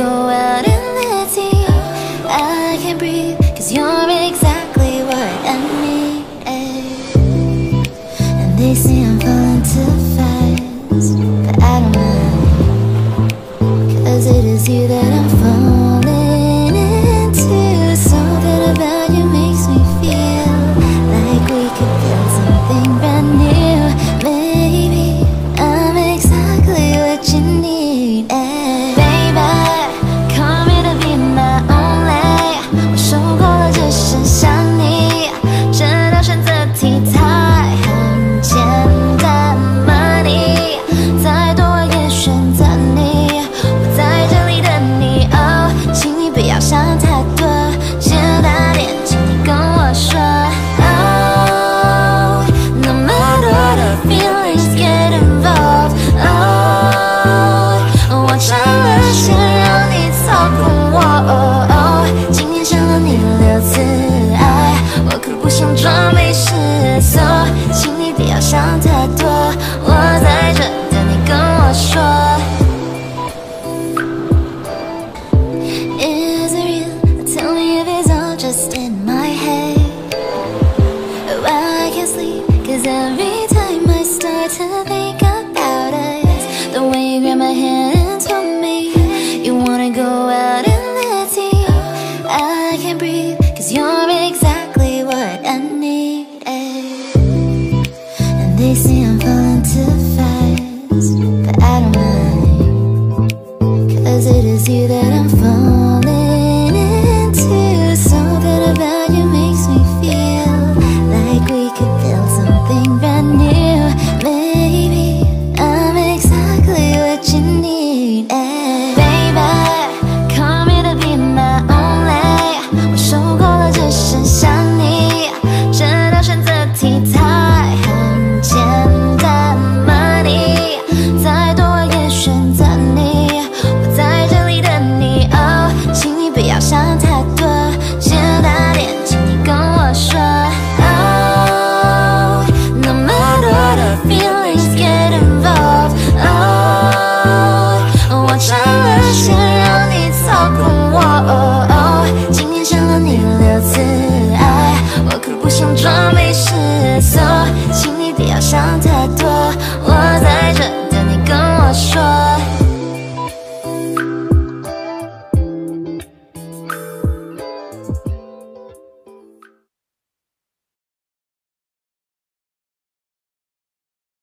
out and let's see. I can't breathe, cause you're exactly what I need. And they say I'm falling too fast, but I don't mind, cause it is you that I'm falling into. Something about you makes me feel like we could build something brand new. Maybe I'm exactly what you need. Baby, come here to be my only。 我受够了只剩下你，这道选择题太很简单 ，Money， 再多我也选择你。我在这里等你，哦，请你不要想太多，简单点，请你跟我说。Oh, no matter the feelings get involved. Oh, 我尝了先让你操控我。Oh, 今天想了你6次，爱我可不想装没事。So， 请你不要想太多，我在这等你跟我说。Is it real? Tell me if it's all just in my head. Oh, I can't sleep, cause every time I start to think about us, the way you grab my hand and told me you wanna go out and let's see. I can't breathe, cause you're exactly what I need. And they say I'm falling too fast, but I don't mind, cause it is you that I'm falling into. Something about you makes me